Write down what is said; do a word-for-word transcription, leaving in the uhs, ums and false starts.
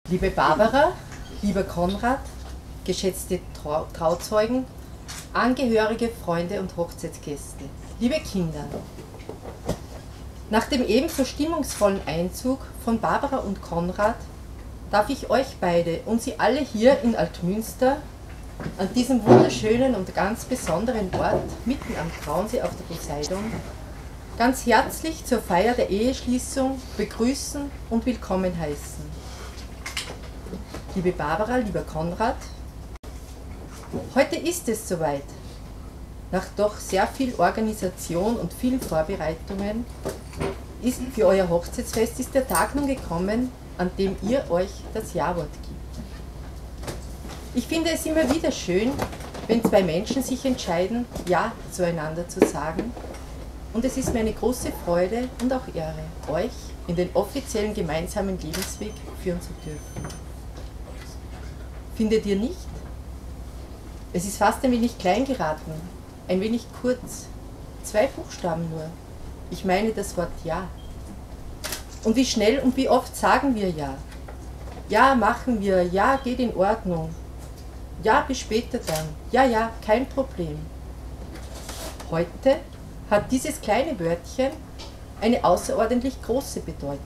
Liebe Barbara, lieber Konrad, geschätzte Trau Trauzeugen, Angehörige, Freunde und Hochzeitsgäste, liebe Kinder. Nach dem ebenso stimmungsvollen Einzug von Barbara und Konrad darf ich euch beide und Sie alle hier in Altmünster an diesem wunderschönen und ganz besonderen Ort mitten am Traunsee auf der Poseidon ganz herzlich zur Feier der Eheschließung begrüßen und willkommen heißen. Liebe Barbara, lieber Konrad, heute ist es soweit. Nach doch sehr viel Organisation und vielen Vorbereitungen ist für euer Hochzeitsfest ist der Tag nun gekommen, an dem ihr euch das Ja-Wort gibt. Ich finde es immer wieder schön, wenn zwei Menschen sich entscheiden, Ja zueinander zu sagen. Und es ist mir eine große Freude und auch Ehre, euch in den offiziellen gemeinsamen Lebensweg führen zu dürfen. Findet ihr nicht? Es ist fast ein wenig klein geraten, ein wenig kurz, zwei Buchstaben nur. Ich meine das Wort Ja. Und wie schnell und wie oft sagen wir Ja? Ja, machen wir, ja, geht in Ordnung. Ja, bis später dann. Ja, ja, kein Problem. Heute hat dieses kleine Wörtchen eine außerordentlich große Bedeutung.